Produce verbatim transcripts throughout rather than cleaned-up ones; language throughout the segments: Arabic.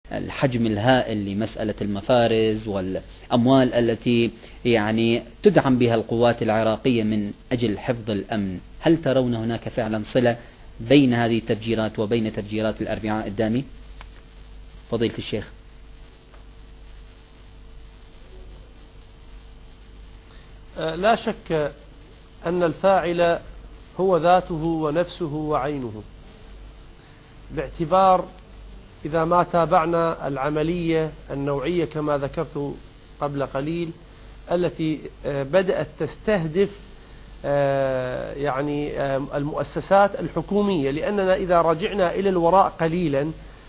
الحجم الهائل لمسألة المفارز والأموال التي يعني تدعم بها القوات العراقية من أجل حفظ الأمن، هل ترون هناك فعلا صلة بين هذه التفجيرات وبين تفجيرات الأربعاء الدامي؟ فضيلة الشيخ. لا شك أن الفاعل هو ذاته ونفسه وعينه، باعتبار إذا ما تابعنا العملية النوعية كما ذكرت قبل قليل التي بدأت تستهدف يعني المؤسسات الحكومية، لأننا إذا رجعنا إلى الوراء قليلا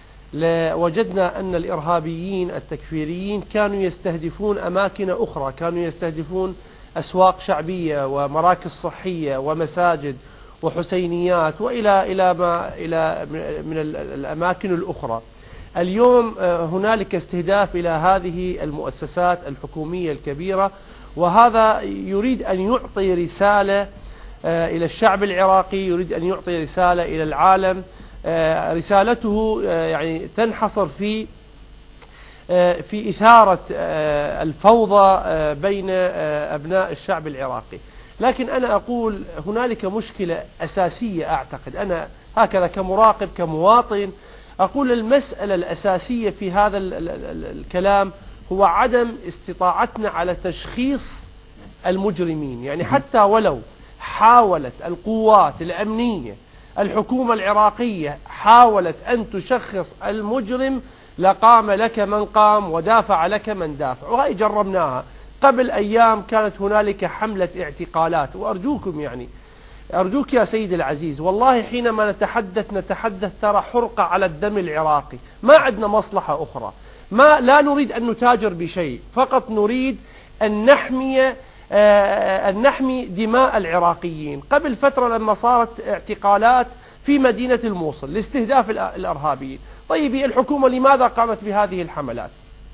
لوجدنا أن الإرهابيين التكفيريين كانوا يستهدفون أماكن أخرى، كانوا يستهدفون أسواق شعبية ومراكز صحية ومساجد وحسينيات وإلى إلى ما إلى من الأماكن الأخرى. اليوم هنالك استهداف إلى هذه المؤسسات الحكومية الكبيرة، وهذا يريد أن يعطي رسالة إلى الشعب العراقي، يريد أن يعطي رسالة إلى العالم. رسالته يعني تنحصر في في إثارة الفوضى بين أبناء الشعب العراقي. لكن أنا أقول هنالك مشكلة أساسية، أعتقد أنا هكذا كمراقب كمواطن أقول المسألة الأساسية في هذا الكلام هو عدم استطاعتنا على تشخيص المجرمين. يعني حتى ولو حاولت القوات الأمنية الحكومة العراقية حاولت أن تشخص المجرم لقام لك من قام ودافع لك من دافع، وهي جربناها. قبل أيام كانت هنالك حملة اعتقالات، وأرجوكم يعني أرجوك يا سيدي العزيز، والله حينما نتحدث نتحدث ترى حرقة على الدم العراقي، ما عندنا مصلحة أخرى، ما لا نريد أن نتاجر بشيء، فقط نريد أن نحمي آه أن نحمي دماء العراقيين. قبل فترة لما صارت اعتقالات في مدينة الموصل لاستهداف الإرهابيين، طيب الحكومة لماذا قامت بهذه الحملات؟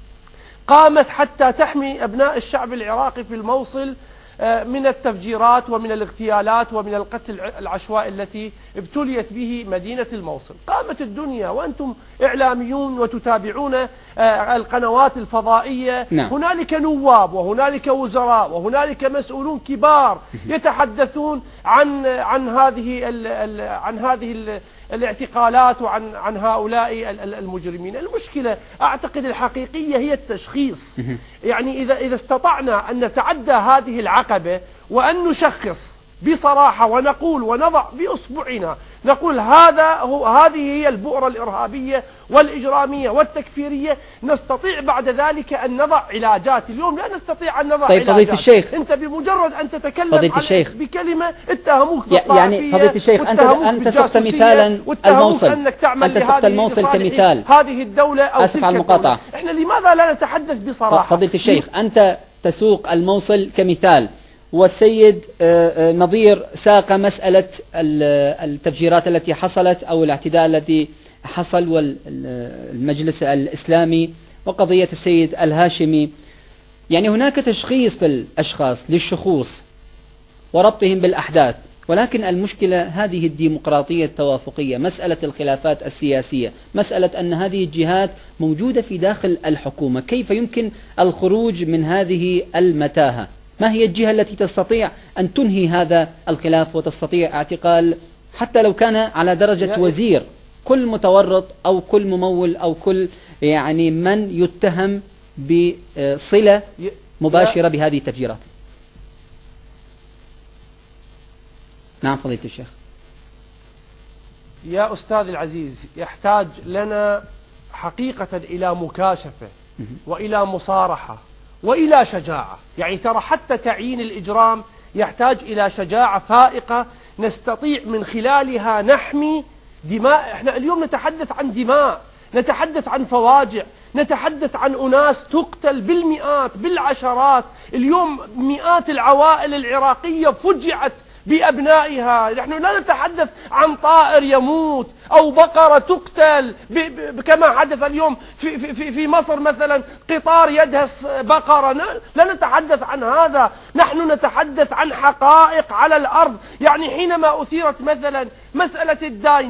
قامت حتى تحمي أبناء الشعب العراقي في الموصل من التفجيرات ومن الاغتيالات ومن القتل العشوائي التي ابتليت به مدينة الموصل. قامت الدنيا وأنتم إعلاميون وتتابعون القنوات الفضائية. نعم. هنالك نواب وهنالك وزراء وهنالك مسؤولون كبار يتحدثون عن عن هذه ال ال عن هذه ال الاعتقالات وعن عن هؤلاء المجرمين. المشكلة أعتقد الحقيقية هي التشخيص. يعني إذا إذا استطعنا أن نتعدى هذه العقبة وأن نشخص بصراحة ونقول ونضع بأصبعنا نقول هذا هو هذه هي البؤرة الإرهابية والإجرامية والتكفيرية، نستطيع بعد ذلك أن نضع علاجات. اليوم لا نستطيع أن نضع طيب علاجات. فضيلة الشيخ، أنت بمجرد أن تتكلم فضيلة الشيخ بكلمة اتهموك يعني فضيلة الشيخ أنت أنت سقت مثالا الموصل، أنت سقت الموصل كمثال هذه الدولة أو أسف على المقاطعة. إحنا لماذا لا نتحدث بصراحة؟ فضيلة الشيخ أنت تسوق الموصل كمثال، والسيد نظير ساق مسألة التفجيرات التي حصلت أو الاعتداء الذي حصل والمجلس الإسلامي وقضية السيد الهاشمي. يعني هناك تشخيص للأشخاص للشخوص وربطهم بالأحداث، ولكن المشكلة هذه الديمقراطية التوافقية، مسألة الخلافات السياسية، مسألة أن هذه الجهات موجودة في داخل الحكومة. كيف يمكن الخروج من هذه المتاهة؟ ما هي الجهة التي تستطيع أن تنهي هذا الخلاف وتستطيع اعتقال حتى لو كان على درجة وزير كل متورط أو كل ممول أو كل يعني من يتهم بصلة مباشرة بهذه التفجيرات؟ نعم فضيلة الشيخ. يا أستاذ العزيز، يحتاج لنا حقيقة إلى مكاشفة وإلى مصارحة وإلى شجاعة. يعني ترى حتى تعيين الإجرام يحتاج إلى شجاعة فائقة نستطيع من خلالها نحمي دماء. احنا اليوم نتحدث عن دماء، نتحدث عن فواجع، نتحدث عن أناس تقتل بالمئات بالعشرات. اليوم مئات العوائل العراقية فجعت بأبنائها. نحن لا نتحدث عن طائر يموت أو بقرة تقتل كما حدث اليوم في, في, في مصر مثلا، قطار يدهس بقرة. لا نتحدث عن هذا، نحن نتحدث عن حقائق على الأرض. يعني حينما أثيرت مثلا مسألة الدايني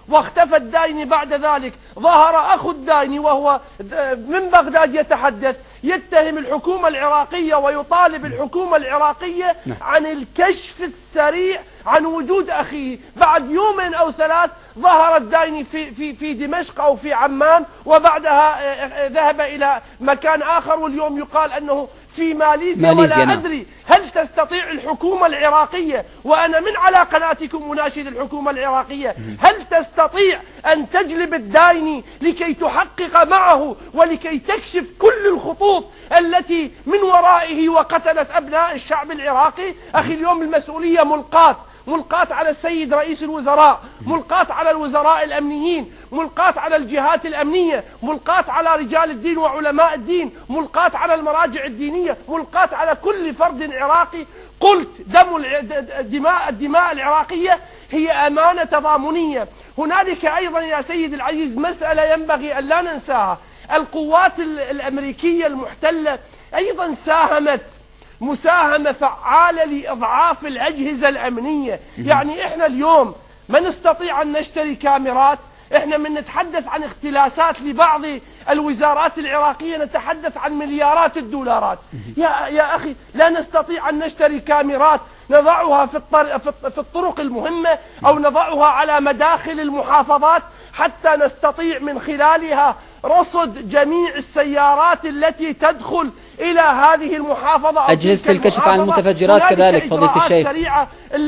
واختفى الدايني بعد ذلك. ظهر أخو الدايني وهو من بغداد يتحدث، يتهم الحكومة العراقية ويطالب الحكومة العراقية عن الكشف السريع عن وجود أخيه. بعد يومين أو ثلاث ظهر الدايني في, في, في دمشق أو في عمان، وبعدها ذهب إلى مكان آخر، واليوم يقال أنه في ماليزيا, ماليزيا ولا نعم. أدري هل تستطيع الحكومة العراقية، وأنا من على قناتكم أناشد الحكومة العراقية، هل تستطيع أن تجلب الدايني لكي تحقق معه ولكي تكشف كل الخطوط التي من ورائه وقتلت أبناء الشعب العراقي؟ أخي اليوم المسؤولية ملقاة ملقاة على السيد رئيس الوزراء، ملقاة على الوزراء الأمنيين، ملقاة على الجهات الأمنية، ملقاة على رجال الدين وعلماء الدين، ملقاة على المراجع الدينية، ملقاة على كل فرد عراقي. قلت دم الدماء الدماء العراقية هي أمانة تضامنية. هنالك أيضا يا سيد العزيز مسألة ينبغي أن لا ننساها، القوات الأمريكية المحتلة أيضا ساهمت مساهمة فعالة لإضعاف الأجهزة الأمنية. يعني إحنا اليوم ما نستطيع أن نشتري كاميرات، إحنا من نتحدث عن اختلاسات لبعض الوزارات العراقية نتحدث عن مليارات الدولارات. يا, يا أخي لا نستطيع أن نشتري كاميرات نضعها في, في الطرق المهمة أو نضعها على مداخل المحافظات حتى نستطيع من خلالها رصد جميع السيارات التي تدخل إلى هذه المحافظة. أجهزة الكشف عن المتفجرات كذلك فضيلة الشيخ. سريعة.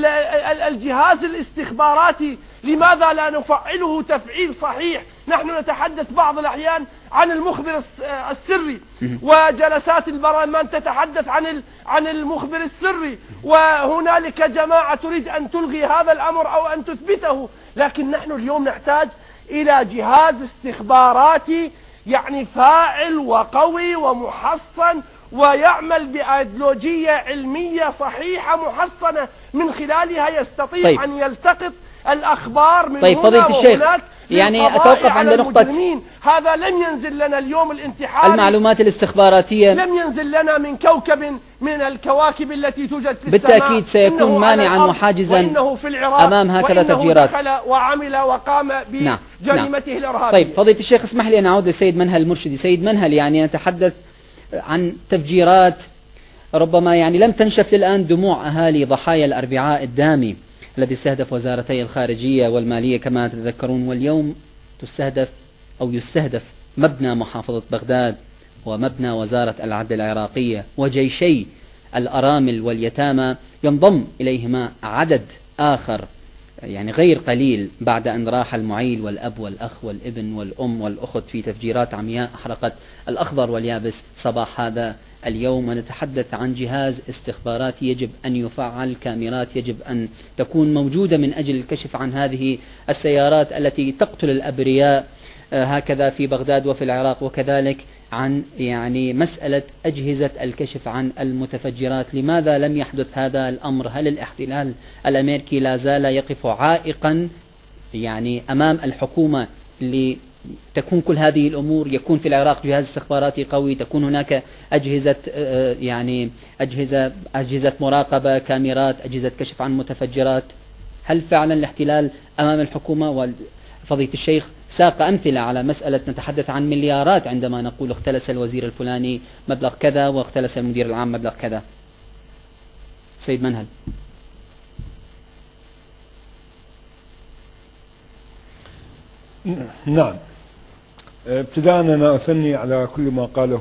الجهاز الاستخباراتي لماذا لا نفعله تفعيل صحيح؟ نحن نتحدث بعض الأحيان عن المخبر السري، وجلسات البرلمان تتحدث عن عن المخبر السري، وهنالك جماعة تريد أن تلغي هذا الأمر أو أن تثبته، لكن نحن اليوم نحتاج إلى جهاز استخباراتي يعني فاعل وقوي ومحصن ويعمل بأيديولوجية علمية صحيحة محصنة من خلالها يستطيع طيب. أن يلتقط الأخبار من طيب هنا وهناك يعني أتوقف عند نقطة هذا لم ينزل لنا اليوم الانتحار، المعلومات الاستخباراتية لم ينزل لنا من كوكب من الكواكب التي توجد في بالتأكيد السماء. سيكون مانعا وحاجزا أمام هكذا تفجيرات، وعمل وقام بجريمته نعم. الإرهابية. طيب فضيلة الشيخ اسمح لي أن أعود للسيد منهل المرشدي. سيد منهل، يعني نتحدث عن تفجيرات ربما يعني لم تنشف للآن دموع أهالي ضحايا الأربعاء الدامي الذي استهدف وزارتي الخارجية والمالية كما تتذكرون، واليوم تستهدف أو يستهدف مبنى محافظة بغداد ومبنى وزارة العدل العراقية وجيشي الأرامل واليتامى، ينضم إليهما عدد آخر يعني غير قليل بعد أن راح المعيل والأب والأخ والابن والأم والأخت في تفجيرات عمياء أحرقت الأخضر واليابس صباح هذا اليوم. ونتحدث عن جهاز استخباراتي يجب أن يفعل، كاميرات يجب أن تكون موجودة من أجل الكشف عن هذه السيارات التي تقتل الأبرياء هكذا في بغداد وفي العراق، وكذلك عن يعني مسألة أجهزة الكشف عن المتفجرات. لماذا لم يحدث هذا الأمر؟ هل الاحتلال الأمريكي لا زال يقف عائقا يعني أمام الحكومة لتكون كل هذه الأمور؟ يكون في العراق جهاز استخباراتي قوي، تكون هناك أجهزة يعني أجهزة أجهزة مراقبة، كاميرات، أجهزة كشف عن متفجرات. هل فعلا الاحتلال أمام الحكومة؟ وفضيلة الشيخ ساق أمثلة على مسألة نتحدث عن مليارات عندما نقول اختلس الوزير الفلاني مبلغ كذا واختلس المدير العام مبلغ كذا. سيد منهل. نعم، ابتداء أنا أثني على كل ما قاله